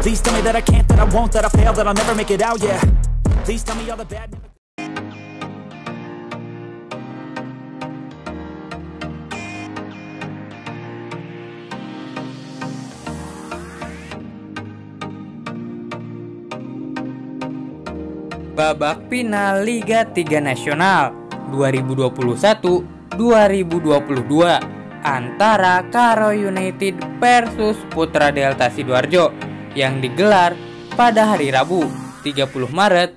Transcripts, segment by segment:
Please tell me that I can't, that I won't, that I fail, that I'll never make it out, yeah. Please tell me all the bad. Babak final Liga 3 Nasional 2021-2022 antara Karo United versus Putra Delta Sidoarjo yang digelar pada hari Rabu 30 Maret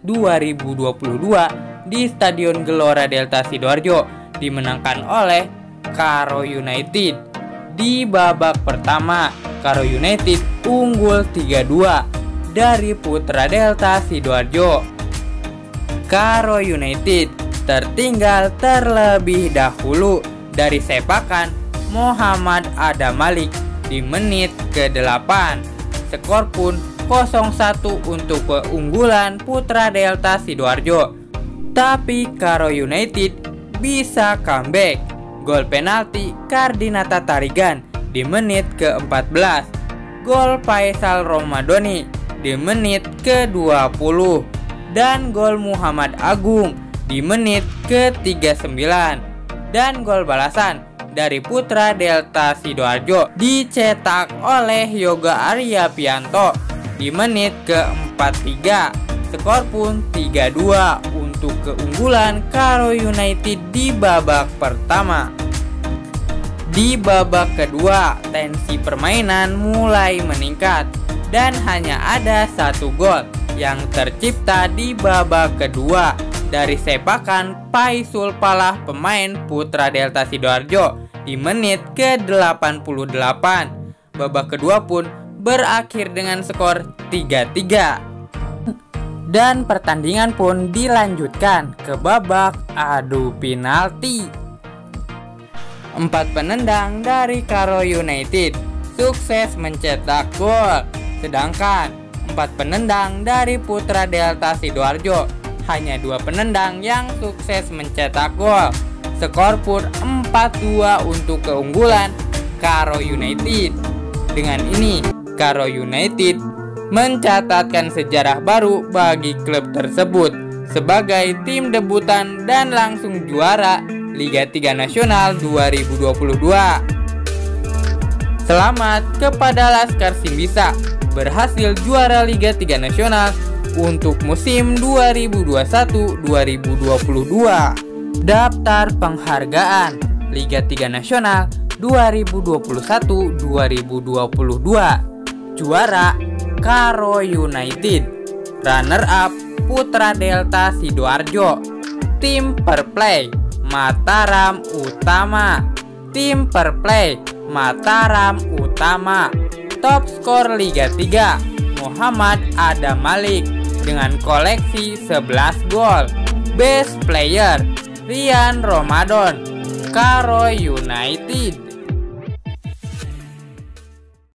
2022 di Stadion Gelora Delta Sidoarjo, dimenangkan oleh Karo United. Di babak pertama, Karo United unggul 3-2 dari Putra Delta Sidoarjo. Karo United tertinggal terlebih dahulu dari sepakan Muhammad Adam Malik di menit ke-8. Skor pun 0-1 untuk keunggulan Putra Delta Sidoarjo. Tapi Karo United bisa comeback. Gol penalti Kardinata Tarigan di menit ke-14. Gol Faisal Romadoni di menit ke-20. Dan gol Muhammad Agung di menit ke-39. Dan gol balasan dari Putra Delta Sidoarjo dicetak oleh Yoga Arya Pianto di menit ke-43. Skor pun 3-2 untuk keunggulan Karo United di babak pertama. Di babak kedua, tensi permainan mulai meningkat dan hanya ada satu gol yang tercipta di babak kedua dari sepakan Faisul Falah pemain Putra Delta Sidoarjo di menit ke-88. Babak kedua pun berakhir dengan skor 3-3. Dan pertandingan pun dilanjutkan ke babak adu penalti. 4 penendang dari Karo United sukses mencetak gol, sedangkan 4 penendang dari Putra Delta Sidoarjo hanya 2 penendang yang sukses mencetak gol. Skor pun 4-2 untuk keunggulan Karo United. Dengan ini, Karo United mencatatkan sejarah baru bagi klub tersebut sebagai tim debutan dan langsung juara Liga 3 Nasional 2022. Selamat kepada Laskar Simbisa berhasil juara Liga 3 Nasional untuk musim 2021-2022. Daftar penghargaan Liga 3 Nasional 2021-2022. Juara Karo United. Runner up Putra Delta Sidoarjo. Tim Perplay Mataram Utama. Tim Perplay Mataram Utama. Top skor Liga 3 Muhammad Adam Malik dengan koleksi 11 gol. Best player Rian Ramadan, Karo United.